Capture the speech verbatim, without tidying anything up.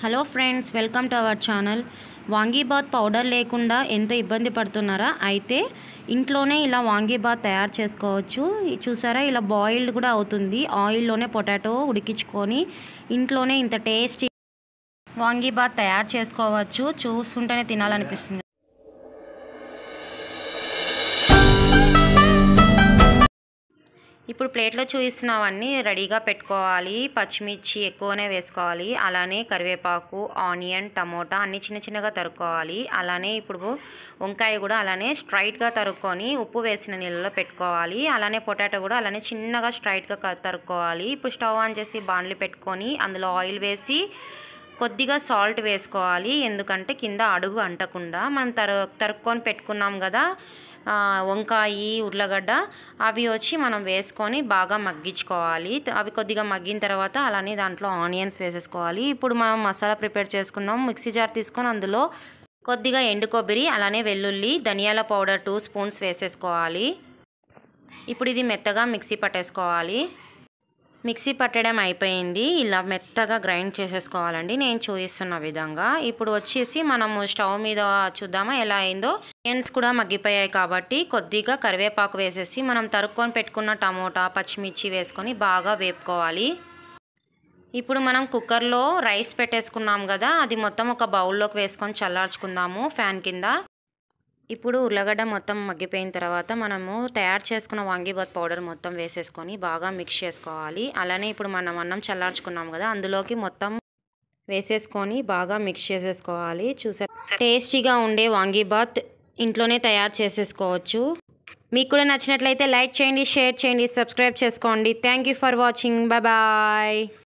Hello friends, welcome to our channel. Vangi bath powder లేకుండా ఎంత ఇబ్బంది పడుతున్నారా? అయితే ఇంట్లోనే ఇలా వాంగీబాత్ తయారు చేసుకోవచ్చు. చూసారా, ఇలా బాయిల్డ్ కూడా అవుతుంది. ఆయిల్లోనే పొటాటో ఉడికించుకొని ఇంట్లోనే ఇంత టేస్టీ వాంగీబాత్ తయారు చేసుకోవచ్చు. చూస్తుంటేనే తినాలనిపిస్తుంది. ఇప్పుడు ప్లేట్లో చూపిస్తున్నవన్నీ రెడీగా పెట్టుకోవాలి. పచ్చిమిర్చి ఎక్కువనే వేసుకోవాలి. అలానే కరివేపాకు, ఆనియన్, టమోటా అన్నీ చిన్న చిన్నగా తరుక్కోవాలి. అలానే ఇప్పుడు వంకాయ కూడా అలానే స్ట్రైట్గా తరుక్కొని ఉప్పు వేసిన నీళ్ళలో పెట్టుకోవాలి. అలానే పొటాటో కూడా అలానే చిన్నగా స్ట్రైట్గా తరుక్కోవాలి. ఇప్పుడు స్టవ్ ఆన్ చేసి బాండ్లీ పెట్టుకొని అందులో ఆయిల్ వేసి కొద్దిగా సాల్ట్ వేసుకోవాలి. ఎందుకంటే కింద అడుగు అంటకుండా మనం తరు తరుక్కొని పెట్టుకున్నాం కదా వంకాయ, ఉర్లగడ్డ, అవి వచ్చి మనం వేసుకొని బాగా మగ్గించుకోవాలి. అవి కొద్దిగా మగ్గిన తర్వాత అలానే దాంట్లో ఆనియన్స్ వేసేసుకోవాలి. ఇప్పుడు మనం మసాలా ప్రిపేర్ చేసుకున్నాం. మిక్సీ జార్ తీసుకొని అందులో కొద్దిగా ఎండు కొబ్బరి, అలానే వెల్లుల్లి, ధనియాల పౌడర్ టూ స్పూన్స్ వేసేసుకోవాలి. ఇప్పుడు ఇది మెత్తగా మిక్సీ పట్టేసుకోవాలి. మిక్సీ పట్టడం అయిపోయింది. ఇలా మెత్తగా గ్రైండ్ చేసేసుకోవాలండి, నేను చూపిస్తున్న విధంగా. ఇప్పుడు వచ్చేసి మనము స్టవ్ మీద చూద్దామా ఎలా అయిందో. ఆనియన్స్ కూడా మగ్గిపోయాయి కాబట్టి కొద్దిగా కరివేపాకు వేసేసి మనం తరుక్కొని పెట్టుకున్న టమోటా, పచ్చిమిర్చి వేసుకొని బాగా వేపుకోవాలి. ఇప్పుడు మనం కుక్కర్లో రైస్ పెట్టేసుకున్నాం కదా, అది మొత్తం ఒక బౌల్లోకి వేసుకొని చల్లార్చుకుందాము ఫ్యాన్ కింద. ఇప్పుడు ఉర్లగడ్డ మొత్తం మగ్గిపోయిన తర్వాత మనము తయారు చేసుకున్న వాంగీబాత్ పౌడర్ మొత్తం వేసేసుకొని బాగా మిక్స్ చేసుకోవాలి. అలానే ఇప్పుడు మనం అన్నం చల్లార్చుకున్నాం కదా, అందులోకి మొత్తం వేసేసుకొని బాగా మిక్స్ చేసేసుకోవాలి. చూసా, టేస్టీగా ఉండే వాంగీబాత్ ఇంట్లోనే తయారు చేసేసుకోవచ్చు. మీకు కూడా నచ్చినట్లయితే లైక్ చేయండి, షేర్ చేయండి, సబ్స్క్రైబ్ చేసుకోండి. Thank you for watching. Bye bye.